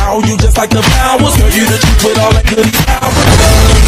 wow, you just like the flowers. Girl, you the truth with all that goody power.